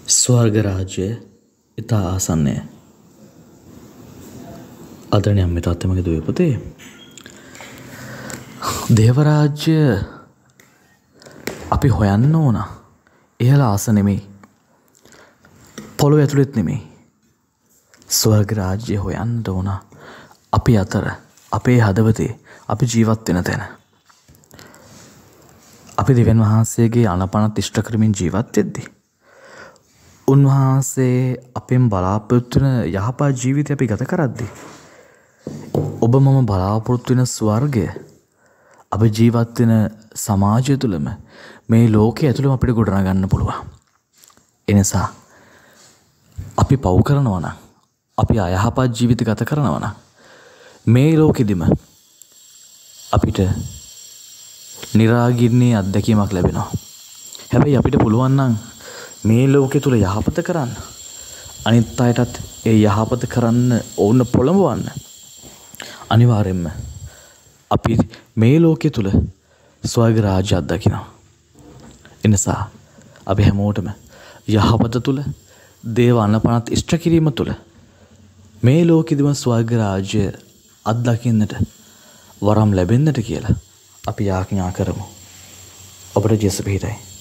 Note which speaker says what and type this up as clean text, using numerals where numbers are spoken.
Speaker 1: ස්වර්ග රාජ්‍යය ඉතා ආසන්නය. ආදරණීය අම්මේ තාත්තේ මගේ දුවේ පුතේ. දේව රාජ්‍ය අපි හොයන්න ඕන. ඉහළ ආස නෙමෙයි. පොළොව ඇතුළෙත් නෙමෙයි. ස්වර්ග රාජ්‍ය හොයන්න ඕන. අපි අතර අපේ හදවතේ අපි ජීවත් වෙන තැන. අපි දෙවියන් වහන්සේගේ අනපනත් ඉෂ්ට කරමින් ජීවත් වෙද්දී උන්වහන්සේ අපෙන් බලාපොරොත්තු වෙන යහපත් ජීවිතය අපි ගත කරද්දී ඔබ මම බලාපොරොත්තු වෙන ස්වර්ගය අපි ජීවත් වෙන සමාජය තුළම මේ ලෝකයේ ඇතුළම අපිට ගොඩනගන්න පුළුවන්. ඒ නිසා අපි පව් කරනවා නම් අපි අයහපත් ජීවිත ගත කරනවා නම් මේ ලෝකෙදිම අපිට නිරාගින්නේ අත්දැකීමක් ලැබෙනවා. හැබැයි අපිට පුළුවන් නම් මේ ලෝකෙ තුල යහපත කරන්න අනිත් අයටත් ඒ යහපත කරන්න ඕන පොළඹවන්න අනිවාර්යෙන්ම අපි මේ ලෝකෙ තුල ස්වර්ග රාජ්‍ය අත්දකිනවා. එනිසා අපි හැමෝටම යහපත තුල දේව අනපනත් ඉෂ්ට කිරීම තුල මේ ලෝකෙදිම ස්වර්ග රාජ්‍ය අත්දකින්නට වරම් ලැබෙන්නට කියලා අපි යාඥා කරමු. ඔබට ජේසු පිහිටයි.